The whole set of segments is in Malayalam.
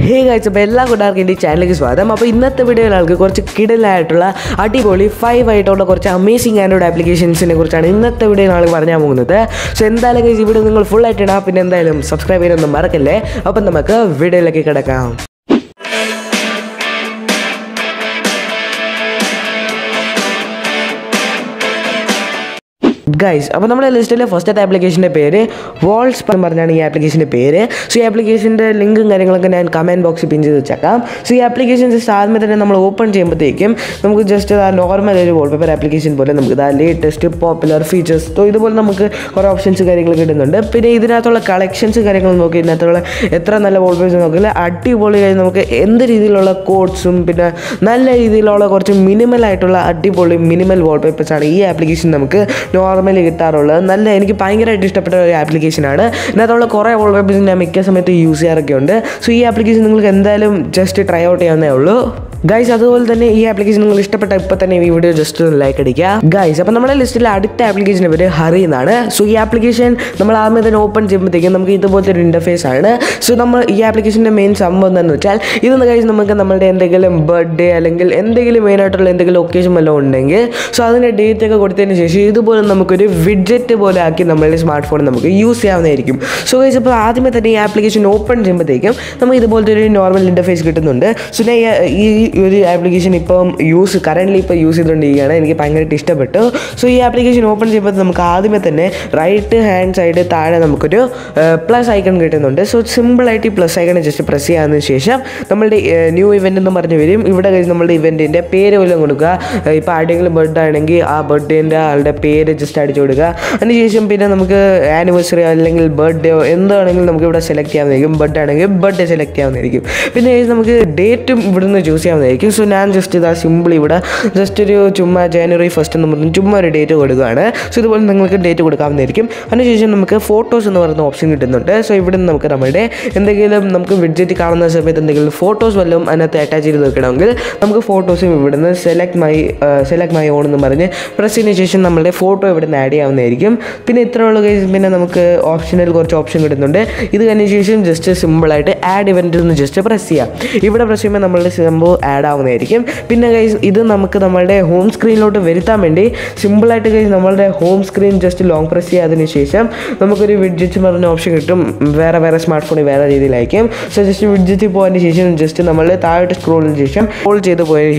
ഹേ ഗൈസ്, അപ്പോൾ എല്ലാ കൂട്ടുകാർക്കും എൻ്റെ ചാനലിലേക്ക് സ്വാഗതം. അപ്പോൾ ഇന്നത്തെ വീഡിയോയിൽ ആൾക്ക് കുറച്ച് കിടലായിട്ടുള്ള അടിപൊളി 5 ആയിട്ടുള്ള കുറച്ച് അമേസിംഗ് ആൻഡ്രോയിഡ് ആപ്ലിക്കേഷൻസിനെ കുറിച്ചാണ് ഇന്നത്തെ വീഡിയോയിൽ ആൾ പറഞ്ഞാൽ പോകുന്നത്. സോ എന്തായാലും ഗൈസ് ഈ വീഡിയോ നിങ്ങൾ ഫുൾ ആയിട്ട് ഇടാം. പിന്നെ എന്തായാലും സബ്സ്ക്രൈബ് ചെയ്യാനൊന്നും മറക്കല്ലേ. അപ്പം നമുക്ക് വീഡിയോയിലേക്ക് കിടക്കാം. ഗൈസ്, അപ്പോൾ നമ്മുടെ ലിസ്റ്റിലെ ഫസ്റ്റത്തെ ആപ്ലിക്കേഷൻ്റെ പേര് വോൾസ് എന്ന് പറഞ്ഞാണ് ഈ ആപ്ലിക്കേഷൻ്റെ പേര്. സോ ഈ ആപ്ലിക്കേഷൻ്റെ ലിങ്കും കാര്യങ്ങളൊക്കെ ഞാൻ കമൻറ്റ് ബോക്സിൽ പിൻ ചെയ്ത് വെച്ചേക്കാം. സോ ഈ ആപ്ലിക്കേഷൻ ജസ്റ്റ് ആദ്യമേ തന്നെ നമ്മൾ ഓപ്പൺ ചെയ്യുമ്പോഴത്തേക്കും നമുക്ക് ജസ്റ്റ് നോർമൽ ഒരു വാൾപേപ്പർ ആപ്ലിക്കേഷൻ പോലെ നമുക്ക് ലേറ്റസ്റ്റ് പോപ്പുലർ ഫീച്ചേഴ്സ് ഇതുപോലെ നമുക്ക് കുറേ ഓപ്ഷൻസ് കാര്യങ്ങൾ കിട്ടുന്നുണ്ട്. പിന്നെ ഇതിനകത്തുള്ള കളക്ഷൻസ് കാര്യങ്ങൾ നോക്കി ഇതിനകത്തുള്ള എത്ര നല്ല വാൾപേപ്പേഴ്സ് നോക്കില്ല അടിപൊളിയായി നമുക്ക് എന്ത് രീതിയിലുള്ള കോഡ്സും പിന്നെ നല്ല രീതിയിലുള്ള കുറച്ച് മിനിമലായിട്ടുള്ള അടിപൊളി മിനിമൽ വാൾപേപ്പേഴ്സാണ് ഈ ആപ്ലിക്കേഷൻ നമുക്ക് നോർമലി കിട്ടാറുള്ളത്. നല്ല എനിക്ക് ഭയങ്കരമായിട്ട് ഇഷ്ടപ്പെട്ട ഒരു ആപ്ലിക്കേഷനാണ്. ഇതിനകത്തുള്ള കുറേ വാൾപേപ്പേഴ്സ് ഞാൻ മിക്ക സമയത്ത് യൂസ് ചെയ്യാറൊക്കെ ഉണ്ട്. സോ ഈ ആപ്ലിക്കേഷൻ നിങ്ങൾക്ക് എന്തായാലും ജസ്റ്റ് ട്രൈ ഔട്ട് ചെയ്യാവുന്നേ ഉള്ളൂ ഗൈസ്. അതുപോലെ തന്നെ ഈ ആപ്ലിക്കേഷൻ നിങ്ങൾ ഇഷ്ടപ്പെട്ട ഇപ്പോൾ തന്നെ ഈ വീഡിയോ ജസ്റ്റ് ഒന്ന് ലൈക്ക് അടിക്കുക ഗൈസ്. അപ്പോൾ നമ്മുടെ ലിസ്റ്റിലെ അടുത്ത ആപ്ലിക്കേഷൻ്റെ പേര് ഹറി എന്നാണ്. സോ ഈ ആപ്ലിക്കേഷൻ നമ്മൾ ആദ്യമേ തന്നെ ഓപ്പൺ ചെയ്യുമ്പോഴത്തേക്കും നമുക്ക് ഇതുപോലത്തെ ഒരു ഇൻ്റർഫേസ് ആണ്. സോ നമ്മൾ ഈ ആപ്ലിക്കേഷൻ്റെ മെയിൻ സംഭവം എന്താണെന്ന് വെച്ചാൽ ഇതെന്ന് ഗൈസ് നമുക്ക് നമ്മുടെ എന്തെങ്കിലും ബർത്ത്ഡേ അല്ലെങ്കിൽ എന്തെങ്കിലും മെയിനായിട്ടുള്ള എന്തെങ്കിലും ഒക്കേഷൻ വല്ലതും ഉണ്ടെങ്കിൽ സോ അതിൻ്റെ ഡേറ്റ് ഒക്കെ കൊടുത്തതിന് ശേഷം ഇതുപോലെ നമുക്കൊരു വിഡ്ജറ്റ് പോലെ ആക്കി നമ്മളുടെ സ്മാർട്ട് ഫോൺ നമുക്ക് യൂസ് ചെയ്യാവുന്നതായിരിക്കും. സോ ഗൈസ്, അപ്പോൾ ആദ്യമേ തന്നെ ഈ ആപ്ലിക്കേഷൻ ഓപ്പൺ ചെയ്യുമ്പോഴത്തേക്കും നമുക്ക് ഇതുപോലത്തെ ഒരു നോർമൽ ഇൻ്റർഫേസ് കിട്ടുന്നുണ്ട്. സോ ഞാൻ ഈ ഒരു ആപ്ലിക്കേഷൻ ഇപ്പം കറൻ്റ്ലി ഇപ്പോൾ യൂസ് ചെയ്തുകൊണ്ടിരിക്കുകയാണ്. എനിക്ക് ഭയങ്കരമായിട്ട് ഇഷ്ടപ്പെട്ടു. സോ ഈ ആപ്ലിക്കേഷൻ ഓപ്പൺ ചെയ്യുമ്പോൾ നമുക്ക് ആദ്യമേ തന്നെ റൈറ്റ് ഹാൻഡ് സൈഡ് താഴെ നമുക്കൊരു പ്ലസ് ഐക്കൺ കിട്ടുന്നുണ്ട്. സോ സിമ്പിളായിട്ട് ഈ പ്ലസ് ഐക്കൺ ജസ്റ്റ് പ്രസ് ചെയ്യാതിന് ശേഷം നമ്മളുടെ ന്യൂ ഇവൻ്റ് എന്ന് പറഞ്ഞ് വരും. ഇവിടെ കഴിഞ്ഞ് നമ്മളുടെ ഇവൻറ്റിൻ്റെ പേര് പോലും കൊടുക്കുക. ഇപ്പോൾ ആരുടെയെങ്കിലും ബർത്ത്ഡേ ആണെങ്കിൽ ആ ബർത്ത്ഡേൻ്റെ ആളുടെ പേര് ജസ്റ്റ് അടിച്ചു കൊടുക്കുക. അതിനുശേഷം പിന്നെ നമുക്ക് ആനിവേഴ്സറി അല്ലെങ്കിൽ ബർത്ത്ഡേയോ എന്താണെങ്കിലും നമുക്ക് ഇവിടെ സെലക്ട് ചെയ്യാവുന്നതായിരിക്കും. ബർത്ത്ഡേ ആണെങ്കിൽ ബർത്ത്ഡേ സെലക്ട് ചെയ്യാവുന്നതായിരിക്കും. പിന്നെ നമുക്ക് ഡേറ്റും ഇവിടുന്ന് ചൂസ് ചെയ്യാവുന്നതായിരിക്കും. സോ ഞാൻ ജസ്റ്റ് ഇതാ സിമ്പിൾ ഇവിടെ ജസ്റ്റ് ഒരു ചുമ്മാ ജനുവരി 1 എന്ന് പറഞ്ഞ് ചുമ്മാ ഒരു ഡേറ്റ് കൊടുക്കുകയാണ്. സോ ഇതുപോലെ നിങ്ങൾക്ക് ഡേറ്റ് കൊടുക്കാവുന്നതായിരിക്കും. അതിനുശേഷം നമുക്ക് ഫോട്ടോസ് എന്ന് പറയുന്ന ഓപ്ഷൻ കിട്ടുന്നുണ്ട്. സോ ഇവിടെ നിന്ന് നമുക്ക് നമ്മുടെ എന്തെങ്കിലും നമുക്ക് വിഡ്ജറ്റ് കാണുന്ന സമയത്ത് എന്തെങ്കിലും ഫോട്ടോസ് വല്ലതും അതിനകത്ത് അറ്റാച്ച് ചെയ്ത് വെക്കണമെങ്കിൽ നമുക്ക് ഫോട്ടോസും ഇവിടുന്ന് സെലക്ട് മൈ ഓൺ എന്ന് പറഞ്ഞ് പ്രസ് ചെയ്തതിന് ശേഷം നമ്മുടെ ഫോട്ടോ ഇവിടെ നിന്ന് ആഡ് ചെയ്യാവുന്നതായിരിക്കും. പിന്നെ ഇത്രയുള്ള കേസ് പിന്നെ നമുക്ക് ഓപ്ഷനിൽ കുറച്ച് ഓപ്ഷൻ കിട്ടുന്നുണ്ട്. ഇത് കഴിഞ്ഞ ശേഷം ജസ്റ്റ് സിമ്പിളായിട്ട് ആഡ് ഇവൻറ്റ് എന്ന് ജസ്റ്റ് പ്രസ് ചെയ്യാം. ഇവിടെ പ്രസ് ചെയ്യുമ്പോൾ നമ്മളുടെ സംഭവം ആഡ് ആവുന്നതായിരിക്കും. പിന്നെ ഗൈസ് ഇത് നമുക്ക് നമ്മളുടെ ഹോം സ്ക്രീനിലോട്ട് വരുത്താൻ വേണ്ടി സിമ്പിളായിട്ട് ഗൈസ് നമ്മളുടെ home screen just long press ചെയ്യാതിന് ശേഷം നമുക്കൊരു വിഡ്ജറ്റ് പറഞ്ഞ ഓപ്ഷൻ കിട്ടും. വേറെ സ്മാർട്ട് ഫോണിൽ വേറെ രീതിയിലായിരിക്കും. സോ ജസ്റ്റ് വിഡ്ജറ്റ് പോയതിന് ശേഷം ജസ്റ്റ് നമ്മൾ താഴോട്ട് സ്ക്രോൾ ചെയ്ത് പോയതിന്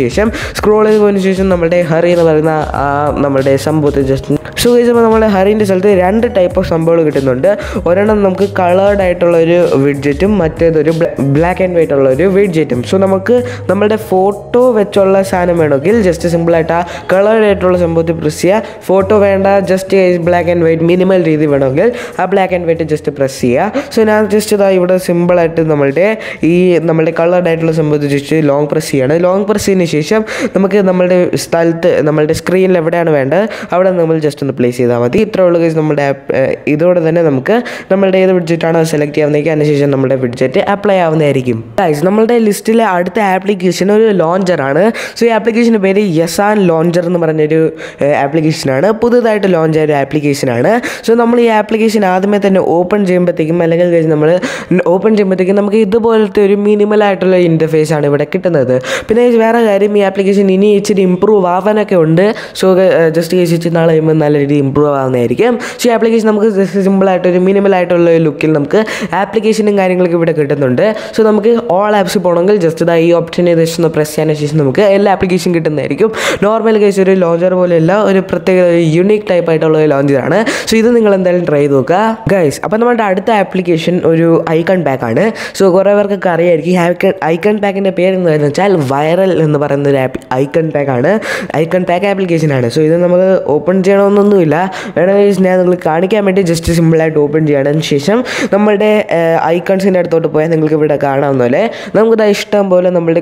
ശേഷം നമ്മുടെ ഹറി എന്ന് പറയുന്ന നമ്മുടെ സംഭവത്തിൽ ജസ്റ്റ് സോ ഗൈസ് അപ്പോൾ നമ്മുടെ ഹറിൻ്റെ സ്ഥലത്ത് 2 ടൈപ്പ് ഓഫ് സംഭവങ്ങൾ കിട്ടുന്നുണ്ട്. ഒരെണ്ണം നമുക്ക് കളേർഡ് ആയിട്ടുള്ള ഒരു വിഡ്ജറ്റും മറ്റേതൊരു ബ്ലാക്ക് ആൻഡ് വൈറ്റ് ഉള്ള ഒരു വിഡ്ജറ്റും. സോ നമുക്ക് നമ്മുടെ ഫോട്ടോ വെച്ചുള്ള സാധനം വേണമെങ്കിൽ ജസ്റ്റ് സിമ്പിളായിട്ട് ആ കളേർഡ് ആയിട്ടുള്ള സംഭവത്തിൽ പ്രസ് ചെയ്യുക. ഫോട്ടോ വേണ്ട just black and white minimal രീതി വേണമെങ്കിൽ ആ black and white just press ചെയ്യുക. സോ ഞാൻ ജസ്റ്റ് ഇതാ ഇവിടെ സിമ്പിളായിട്ട് നമ്മുടെ കളേർഡ് ആയിട്ടുള്ള സംഭവത്തിൽ ജസ്റ്റ് ലോങ് പ്രസ് ചെയ്യണം. ലോങ് പ്രസ് ചെയ്തതിന് ശേഷം നമുക്ക് നമ്മുടെ സ്ഥലത്ത് നമ്മുടെ സ്ക്രീനിൽ എവിടെയാണ് വേണ്ടത് അവിടെ നമ്മൾ ജസ്റ്റ് ഒന്ന് പ്ലേസ് ചെയ്താൽ മതി. ഇത്ര ഉള്ള കേസ് നമ്മുടെ ഇതോടെ തന്നെ നമുക്ക് നമ്മളുടെ ഏത് വിഡ്ജറ്റാണോ സെലക്ട് ചെയ്യാവുന്നതെങ്കിൽ അതിനുശേഷം നമ്മുടെ വിഡ്ജറ്റ് അപ്ലൈ ആവുന്നതായിരിക്കും. ഗൈസ്, നമ്മളുടെ ലിസ്റ്റിലെ അടുത്ത ആപ്ലിക്കേഷൻ ഒരു ലോഞ്ചറാണ്. സോ ഈ ആപ്ലിക്കേഷൻ്റെ പേര് യസാൻ ലോഞ്ചർ എന്ന് പറഞ്ഞൊരു ആപ്ലിക്കേഷനാണ്. പുതുതായിട്ട് ലോഞ്ച് ആയ ഒരു ആപ്ലിക്കേഷനാണ്. സോ നമ്മൾ ഈ ആപ്ലിക്കേഷൻ ആദ്യമേ തന്നെ ഓപ്പൺ ചെയ്യുമ്പോഴത്തേക്കും അല്ലെങ്കിൽ നമ്മൾ ഓപ്പൺ ചെയ്യുമ്പോഴത്തേക്കും നമുക്ക് ഇതുപോലത്തെ ഒരു മിനിമലായിട്ടുള്ള ഇൻ്റർഫേസ് ആണ് ഇവിടെ കിട്ടുന്നത്. പിന്നെ വേറെ കാര്യം ഈ ആപ്ലിക്കേഷൻ ഇനി ഇച്ചിരി ഇമ്പ്രൂവ് ആവാനൊക്കെ ഉണ്ട്. സോ ജസ്റ്റ് ഇച്ചിരി നാളെ കഴിയുമ്പോൾ നല്ല രീതിയിൽ ഇമ്പ്രൂവ് ആവുന്നതായിരിക്കും. സോ ഈ ആപ്ലിക്കേഷൻ നമുക്ക് സിമ്പിളായിട്ടൊരു മിനിമലായിട്ടുള്ള ഒരു ലുക്കിൽ നമുക്ക് ആപ്ലിക്കേഷനും കാര്യങ്ങളൊക്കെ ഇവിടെ കിട്ടുന്നുണ്ട്. സോ നമുക്ക് ഓൾ ആപ്സിൽ പോകണമെങ്കിൽ ജസ്റ്റ് ഇതാ ഈ ഓപ്ഷനെ ജസ്റ്റ് ഒന്ന് പ്രസ് ചെയ്യാൻ ശേഷം നമുക്ക് എല്ലാ ആപ്ലിക്കേഷൻ കിട്ടുന്നതായിരിക്കും. നോർമൽ കേസ് ഒരു ലോഞ്ചർ പോലെയല്ല, ഒരു പ്രത്യേക യുണീക്ക് ടൈപ്പ് ആയിട്ടുള്ള ഒരു ലോഞ്ചറാണ്. സോ ഇത് നിങ്ങൾ എന്തായാലും ട്രൈ ചെയ്ത് നോക്കുക ഗൈസ്. അപ്പോൾ നമ്മുടെ അടുത്ത ആപ്ലിക്കേഷൻ ഒരു ഐക്കൺ പാക്ക് ആണ്. സോ കുറേ പേർക്കൊക്കെ അറിയായിരിക്കും ഐക്കൺ പാക്കിൻ്റെ പേര് എന്താണെന്ന് വെച്ചാൽ വൈറൽ എന്ന് പറയുന്ന ഒരു ഐക്കൺ പാക്ക് ആപ്ലിക്കേഷനാണ്. സോ ഇത് നമുക്ക് ഓപ്പൺ ചെയ്യണമെന്നൊന്നുമില്ല. വേണമെങ്കിൽ ഞാൻ നിങ്ങൾ കാണിക്കാൻ വേണ്ടി ജസ്റ്റ് സിമ്പിളായിട്ട് ഓപ്പൺ ചെയ്യണം. ശേഷം നമ്മുടെ ഐക്കൺസിൻ്റെ അടുത്തോട്ട് പോയാൽ നിങ്ങൾക്ക് ഇവിടെ കാണാവുന്ന പോലെ നമുക്കിത് ഇഷ്ടം പോലെ നമ്മളുടെ കുറേ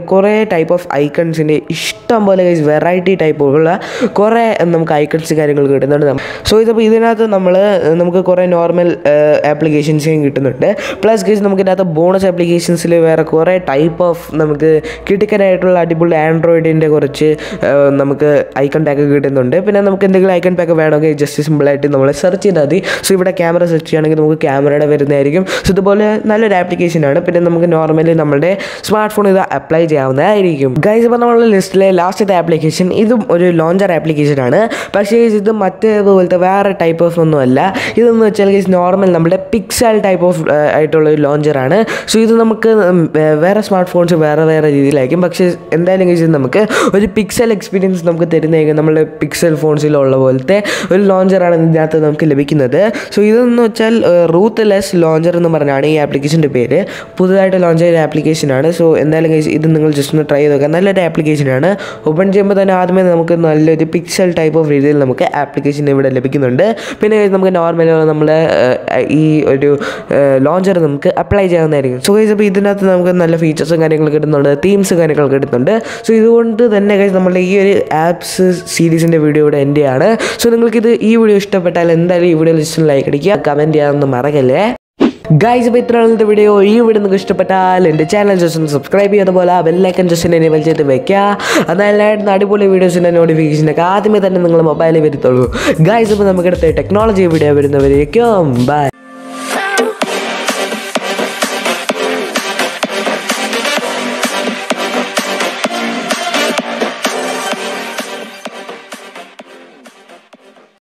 ടൈപ്പ് ഓഫ് ഐക്കൺസിൻ്റെ ഇഷ്ടം പോലെ ഗൈസ് വെറൈറ്റി ടൈപ്പുള്ള കുറേ നമുക്ക് ഐക്കൺസ് കാര്യങ്ങൾ കിട്ടുന്നുണ്ട്. സോ ഇതിപ്പോൾ ഇതിനകത്ത് നമുക്ക് കുറേ നോർമൽ ആപ്ലിക്കേഷൻസും കിട്ടുന്നുണ്ട്. പ്ലസ് ഗൈസ് നമുക്ക് ഇതിനകത്ത് ബോണസ് ആപ്ലിക്കേഷൻസിൽ വേറെ കുറേ ടൈപ്പ് ഓഫ് നമുക്ക് കിട്ടിക്കാനായിട്ടുള്ള അടിപൊളി ആൻഡ്രോയിഡിൻ്റെ കുറച്ച് നമുക്ക് ഐക്കൺ പാക്ക് കിട്ടുന്നുണ്ട്. പിന്നെ നമുക്ക് എന്തെങ്കിലും ഐക്കൺ പാക്ക് വേണമെങ്കിൽ ജസ്റ്റ് സിമ്പിളായിട്ട് നമ്മൾ സെർച്ച് ചെയ്താൽ മതി. സോ ഇവിടെ ക്യാമറ സെർച്ച് ചെയ്യുകയാണെങ്കിൽ നമുക്ക് ക്യാമറയുടെ വരുന്നതായിരിക്കും. സോ ഇതുപോലെ നല്ലൊരു ആപ്ലിക്കേഷനാണ്. പിന്നെ നമുക്ക് നോർമലി നമ്മുടെ സ്മാർട്ട് ഫോൺ ഇത് അപ്ലൈ ചെയ്യാവുന്നതായിരിക്കും. ഗൈസ് ഇപ്പോൾ നമ്മളുടെ ലിസ്റ്റിലെ ലാസ്റ്റത്തെ ആപ്ലിക്കേഷൻ ഇതും ഒരു ലോഞ്ചർ ആപ്ലിക്കേഷനാണ്. പക്ഷേ ഇത് മറ്റേതുപോലത്തെ വേറെ ടൈപ്പ് ഓഫ് ഒന്നുമല്ല. ഇതെന്ന് വെച്ചാൽ ഗൈസ് നോർമൽ നമ്മുടെ പിക്സൽ ടൈപ്പ് ഓഫ് ആയിട്ടുള്ളൊരു ലോഞ്ചറാണ്. സോ ഇത് നമുക്ക് വേറെ സ്മാർട്ട് ഫോൺസ് വേറെ രീതിയിലായിരിക്കും. പക്ഷേ എന്തായാലും ഗൈസ് നമുക്ക് ഒരു പിക്സൽ എക്സ്പീരിയൻസ് നമുക്ക് തരുന്നതായിരിക്കും. നമ്മുടെ പിക്സൽ ഫോൺസിലുള്ള പോലത്തെ ഒരു ലോഞ്ചറാണ് ഇതിനകത്ത് നമുക്ക് ലഭിക്കുന്നത്. സോ ഇതെന്ന് വെച്ചാൽ റൂത്ത്ലെസ് ലോഞ്ചർ എന്ന് പറഞ്ഞാണ് ഈ ആപ്ലിക്കേഷൻ്റെ പേര്. പുതുതായിട്ട് ലോഞ്ച് ചെയ്ത ആപ്ലിക്കേഷനാണ്. സോ എന്തായാലും ഇത് നിങ്ങൾ ജസ്റ്റ് ഒന്ന് ട്രൈ ചെയ്ത് നോക്കുക. നല്ലൊരു ആപ്ലിക്കേഷനാണ്. ഓപ്പൺ ചെയ്യുമ്പോൾ തന്നെ ആദ്യമേ നമുക്ക് നല്ലൊരു പിക്സൽ ടൈപ്പ് ഓഫ് രീതിയിൽ നമുക്ക് ആപ്ലിക്കേഷൻ ഇവിടെ ലഭിക്കുന്നുണ്ട്. പിന്നെ നമുക്ക് നോർമലി നമ്മുടെ ഈ ഒരു ലോഞ്ചർ നമുക്ക് അപ്ലൈ ചെയ്യാവുന്നതായിരിക്കും. സോ ഗൈസ് അപ്പോൾ ഇതിനകത്ത് നമുക്ക് നല്ല ഫീച്ചേഴ്സും കാര്യങ്ങൾ കിട്ടുന്നുണ്ട്, തീംസ് കാര്യങ്ങൾ കിട്ടുന്നുണ്ട്. സോ ഇതുകൊണ്ട് തന്നെ ഗൈസ് നമ്മുടെ ഈ ഒരു ആപ്സ് സീരീസിൻ്റെ വീഡിയോ ഇവിടെ എൻ്റെ ആണ്. സോ നിങ്ങൾക്കിത് ഈ വീഡിയോ ഇഷ്ടപ്പെട്ടാൽ എന്തായാലും ഈ വീഡിയോ ലിസ്റ്റിൽ ലൈക്ക് അടിക്കുക, കമൻറ്റ് ചെയ്യാനൊന്നും മറക്കല്ലേ. ഗൈസ് അപ്പോൾ ഇത്രയുള്ള വീഡിയോ ഈ വീഡിയോ നിങ്ങൾക്ക് ഇഷ്ടപ്പെട്ടാൽ എൻ്റെ ചാനൽ ജസ്റ്റ് ഒന്ന് സബ്സ്ക്രൈബ് ചെയ്യുന്ന പോലെ ബെല്ലൈക്കൺ ജസ്റ്റ് എനേബിൾ ചെയ്ത് വെക്കുക. അതല്ലാണ്ട് അടിപൊളി വീഡിയോസിൻ്റെ നോട്ടിഫിക്കേഷനൊക്കെ ആദ്യമേ തന്നെ നിങ്ങൾ മൊബൈലിൽ വരുത്തുള്ളൂ. ഗൈസ് അപ്പോൾ നമുക്കിടത്തെ ടെക്നോളജി വീഡിയോ വരുന്നവരേക്കും ബൈ.